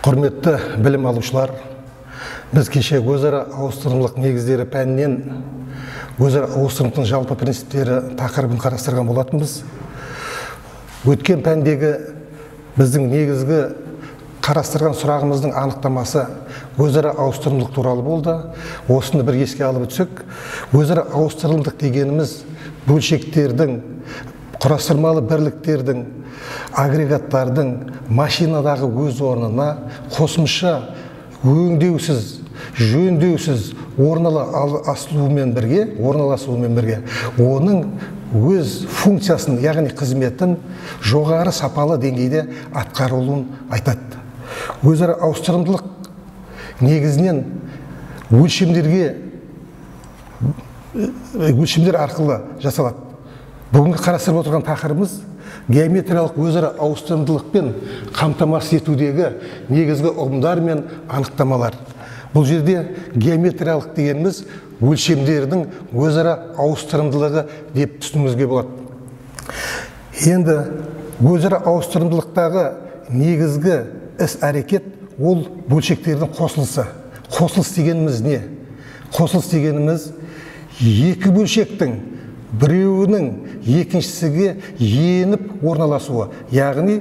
Құрметті білім алушылар, біз кеше өзара ауыстырымдылық негіздері пәнінен өзара ауыстырымдылықтың жалпы принциптері тақырыбын қарастырған болатынбыз. Өткен пәндегі біздің негізгі қарастырған сұрағымыздың анықтамасы өзара ауыстырымдылық туралы болды. Осыны бір еске алып өтсек, өзара ауыстырымдылық дегеніміз бөлшектердің, құрастырмалы бірліктердің, агрегаттардың машинадағы өз орнына қосымша өңдеусіз, жөндеусіз орналасуымен бірге оның өз функциясын, яғни қызметін жоғары сапалы деңгейде атқарылуын айтады. Өзара ауыстырымдылық негізінен өлшемдер арқылы жасалады. Бүгінгі қарастырып отырған тақырыбымыз геометриялық өзара ауыстырымдылықпен қамтамасыз етудегі негізгі ұғымдар мен анықтамалар. Бұл жерде геометриялық дегеніміз өлшемдердің өзара ауыстырымдылығы деп түсінуімізге болады. Енді өзара ауыстырымдылықтағы негізгі іс-әрекет ол бөлшектердің қосылысы. Қосылыс дегеніміз не? Қосылыс дегеніміз екі бөлшектің біреуінің екіншісіге еніп орналасуы, яғни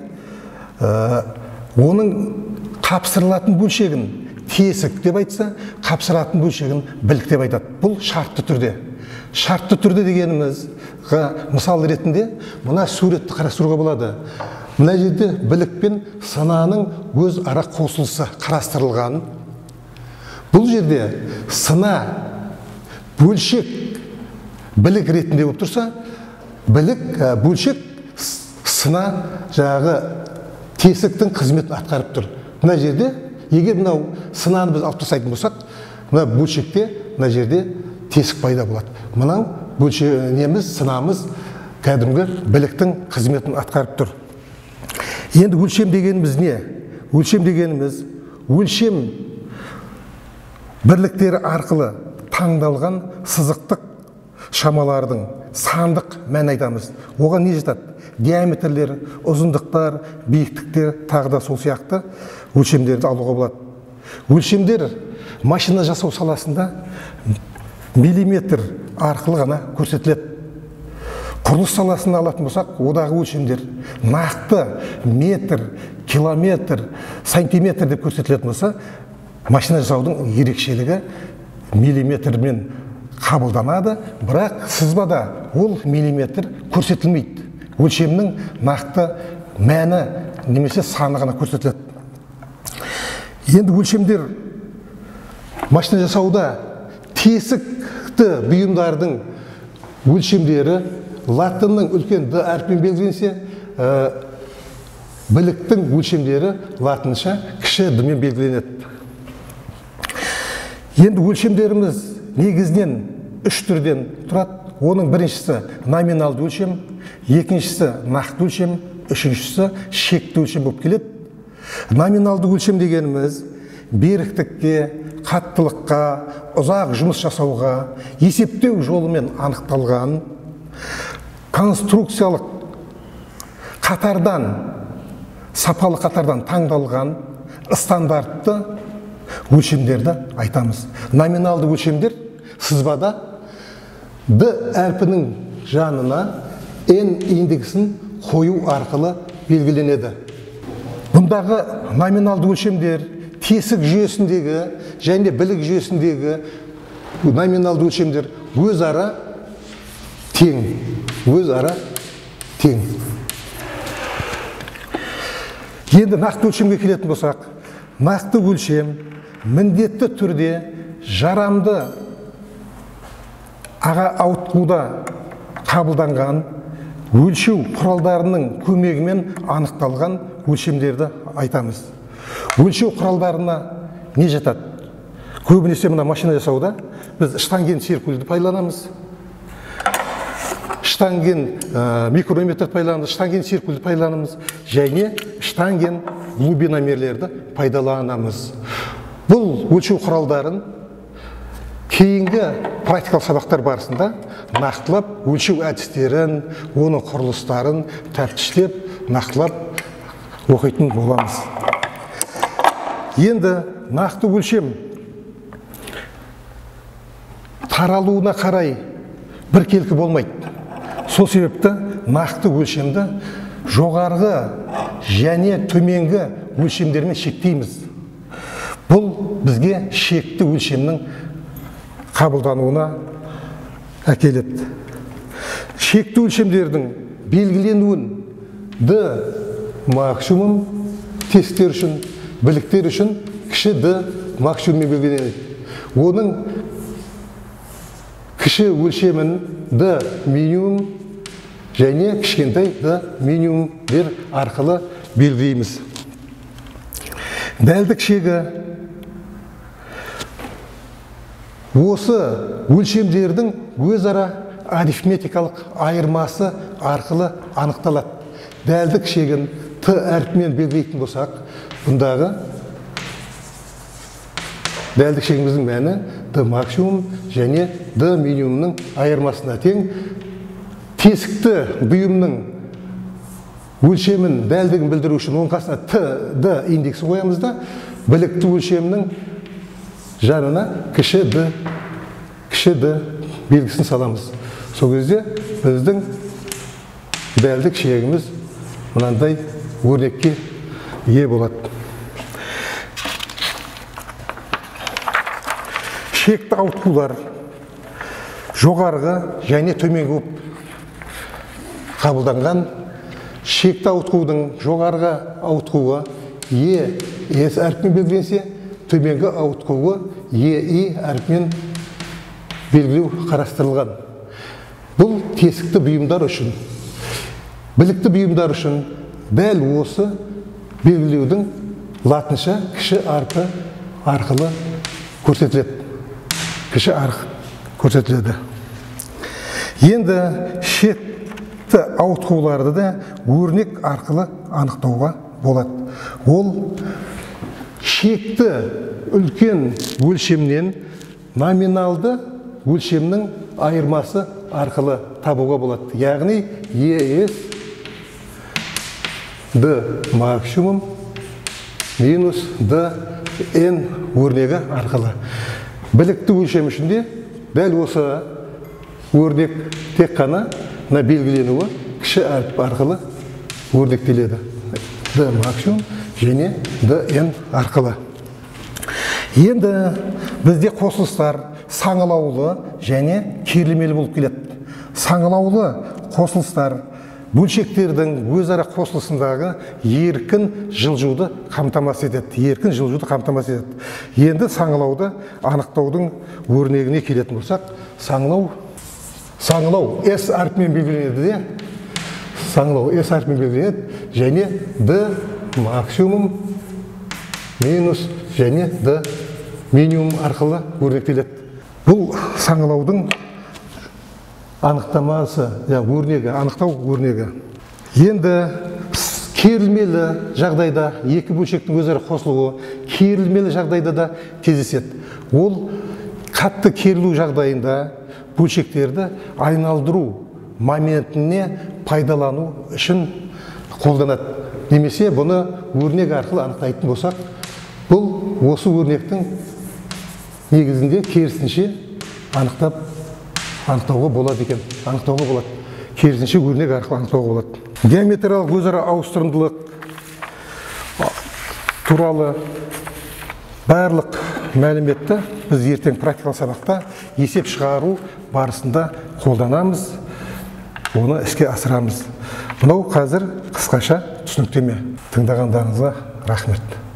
оның қапсырылатын бөлшегін тесік деп айтса, қапсыратын бөлшегін білік деп айтады. Бұл шартты түрде. Шартты түрде дегеніміз мысал ретінде мына суретті қарастыруға болады. Мына жерде білік пен сынаның өз ара қосылысы қарастырылған. Бұл жерде сына бөлшек білік ретінде болып тұрса, бөлшек сына жағы тесіктің қызметін атқарып тұр. Мына жерде, егер мынау сынаны біз алып тастайтын болсақ, мына бөлшекте, мына жерде тесік пайда болады. Мынау сынамыз кәдімгі біліктің қызметін атқарып тұр. Енді өлшем дегеніміз не? Өлшем дегеніміз өлшем бірліктері арқылы таңдалған сызықтық шамалардың сандық мән айтамыз. Оған не жатады? Диаметрлер, ұзындықтар, биіктіктер, тағы да сол сияқты өлшемдерді алуға болады. Өлшемдер машина жасау саласында миллиметр арқылы ғана көрсетіледі. Құрылыс саласында алатын болсақ, одағы өлшемдер нақты метр, километр, сантиметр деп көрсетілетін болса, машина жасаудың ерекшелігі миллиметрмен қабылданады, бірақ сызбада ол миллиметр көрсетілмейді. Өлшемнің нақты мәні немесе саны ғана көрсетіледі. Енді өлшемдер машина жасауда тесікті бұйымдардың өлшемдері латынның үлкен Д әрпімен белгіленсе, біліктің өлшемдері латынша кіші Д-мен белгіленеді. Енді өлшемдеріміз негізінен үш түрден тұрады. Оның біріншісі номиналды өлшем, екіншісі нақты өлшем, үшіншісі шекті өлшем болып келеді. Номиналды өлшем дегеніміз беріктікке, қаттылыққа, ұзақ жұмыс жасауға, есептеу жолымен анықталған, конструкциялық қатардан, сапалы қатардан таңдалған стандартты өлшемдерді айтамыз. Номиналды өлшемдер сызбада Д әрпінің жанына N индексін қою арқылы белгіленеді. Бұндағы номиналды өлшемдер тесік жүйесіндегі және білік жүйесіндегі номиналды өлшемдер өзара тең. Енді нақты өлшемге келетін болсақ, нақты өлшем міндетті түрде жарамды ауытқуда қабылданған өлшеу құралдарының көмегімен анықталған өлшемдерді айтамыз. Өлшеу құралдарына не жатады? Көбінесе мына машина жасауда біз штанген циркульді пайдаланамыз. Штанген микрометр пайдаланамыз, штанген циркульді пайдаланамыз, және штанген глубиномерлерді пайдаланамыз. Бұл өлшеу құралдарын кейінгі практикалық сабақтар барысында нақтылап өлшеу әдістерін, оның құрылыстарын тәптіштеп, нақтылап оқитын боламыз. Енді нақты өлшем таралуына қарай біркелкі болмайды. Сол себепті нақты өлшемді жоғарғы және төменгі өлшемдермен шектейміз. Бұл бізге шекті өлшемнің қабылдануына әкеледі. Шекті өлшемдердің белгіленуін D максимум тесттер үшін, біліктер үшін кіші D максимуммен белгіленеді. Оның кіші өлшемін D минимум және кішкентай D минимумдер арқылы белгілейміз. Дәлдік шегі осы өлшемдердің өзара арифметикалық айырмасы арқылы анықталады. Дәлдік шегін Т әрпімен белгілейтін болсақ, бұндағы дәлдік шегіміздің мәні D максимум және D минимумның айырмасына тең. Тесікті бұйымның өлшемін, дәлдігін білдіру үшін оның қасына D индексін қоямыз да, білікті өлшемнің жанына кіші D белгісін саламыз. Сол кезде біздің дәлдік шегіміз мынандай өрнекке ие болады. Шекті ауытқулар жоғарғы және төменгі болып қабылданған. Шекті ауытқудың жоғарғы ауытқуы ES әрпімен белгіленсе, төменгі ауытқуы EI әрпімен белгілеу қарастырылған. Бұл тесікті бұйымдар үшін, білікті бұйымдар үшін дәл осы белгілеудің латынша кіші арпы арқылы көрсетіледі. Кіші арқы көрсетіледі. Енді шекті ауытқуларды да өрнек арқылы анықтауға болады. Ол шекті үлкен өлшемнен номиналды өлшемнің айырмасы арқылы табуға болады. Яғни ES D максимум минус D N өрнегі арқылы. Білікті өлшем үшінде дәл осы өрнек тек қана белгіленуі кіші әріп арқылы өрнектеледі. D максимум және D N арқылы. Енді бізде қосылыстар саңылаулы және керілмелі болып келеді. Саңылаулы қосылыстар бөлшектердің өзара қосылысындағы еркін жылжуды қамтамасыз етеді. Енді саңылауды анықтаудың өрнегіне келетін болсақ, саңылау S әрпімен белгіленеді де, саңылау S әрпімен белгіленеді және D максимум минус және D минимум арқылы өрнектеледі. Бұл саңылаудың анықтамасы, өрнегі, анықтау өрнегі. Енді керілмелі жағдайда екі бөлшектің өзара қосылуы керілмелі жағдайда да кездеседі. Ол қатты керілу жағдайында бөлшектерді айналдыру моментіне пайдалану үшін қолданады. Немесе бұны өрнек арқылы анықтайтын болсақ, бұл осы өрнектің негізінде керісінше анықтауға болады екен. Керісінше өрнек арқылы анықтауға болады. Геометриялық өзара ауыстырымдылық туралы барлық мәліметті біз ертең практикалық сабақта есеп шығару барысында қолданамыз, оны іске асырамыз. Бұнау қазір қысқаша түсініктеме. Тыңдағандарыңызға рахмет.